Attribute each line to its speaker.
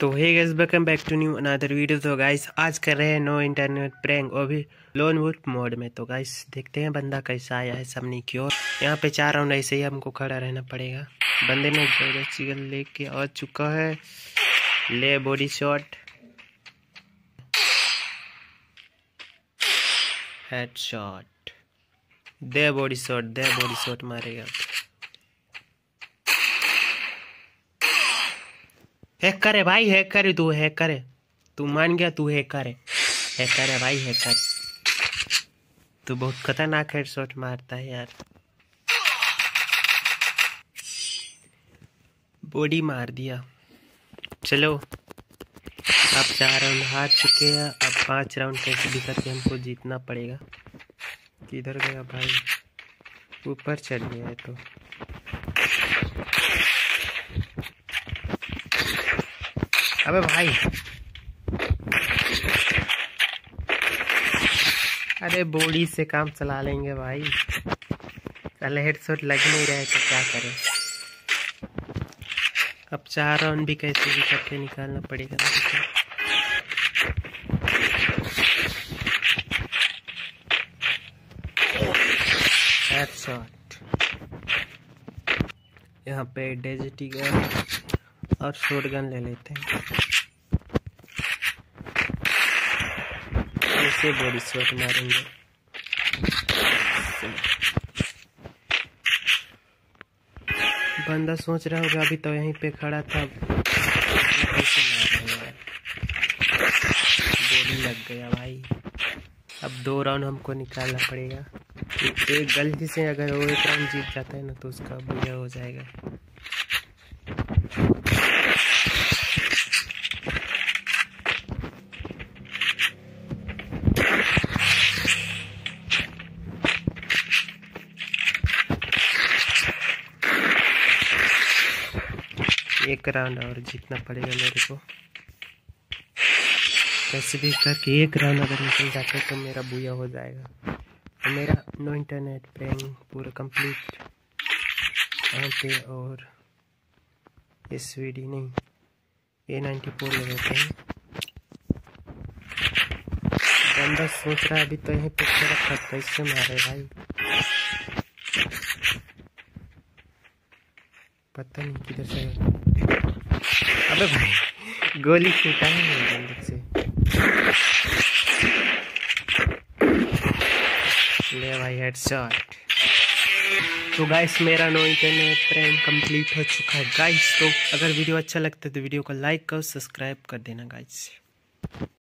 Speaker 1: तो hey guys, welcome back to new another video. तो guys आज कर रहे हैं नो इंटरनेट प्रैंक, और भी लोन वुल्फ मोड में। तो गाइस देखते हैं बंदा कैसा आया है सबने की ओर। यहाँ पे 4 राउंड ऐसे ही हमको खड़ा रहना पड़ेगा। बंदे ने चिकन लेके आ चुका है। ले बॉडी शॉट, हेड शॉट, दे बॉडी शॉट मारेगा। हैक करे भाई, हैक करे तू, हैक करे तू, मान गया तू हैकर है, हैकर है भाई, हैकर। तू बहुत खतरनाक हेडशॉट मारता है यार। बॉडी मार दिया। चलो अब 4 राउंड हार चुके हैं। अब 5 राउंड कैसे भी करके हमको जीतना पड़ेगा। किधर गया भाई? ऊपर चढ़ गया है तो। अबे भाई, अरे बॉडी से काम चला लेंगे भाई। पहले हेडशॉट लग नहीं रहा है तो क्या करें। अब 4 राउंड भी कैसे भी करके निकालना पड़ेगा। हेडशॉट। यहाँ पे डेजिटी गन और शॉटगन ले लेते हैं। ऐसे बॉडी शॉट मारेंगे। बंदा सोच रहा होगा अभी तो यहीं पे खड़ा था, बॉडी लग गया भाई। अब 2 राउंड हमको निकालना पड़ेगा। एक गलती से अगर वो 1 राउंड जीत जाता है ना तो उसका बुरा हो जाएगा। एक राउंड और जीतना पड़ेगा मेरे को। कैसे भी करके 1 राउंड अगर निकल जाता है तो मेरा बुया हो जाएगा। तो मेरा नो इंटरनेट प्रैंक पूरा कंप्लीट यहाँ पे। और SVD नहीं, A94 ले लेते हैं। बंदा सोच रहा है अभी तो यहीं पे खड़ा, कैसे मारे भाई, पता नहीं किधर से। अबे भाई गोली छूटा है मेरे बंदूक से। ले भाई हेडशॉट। तो गाइस मेरा नो इंटरनेट प्रैंक कंप्लीट हो चुका है गाइस। तो अगर वीडियो अच्छा लगता है तो वीडियो को लाइक और सब्सक्राइब कर देना गाइस।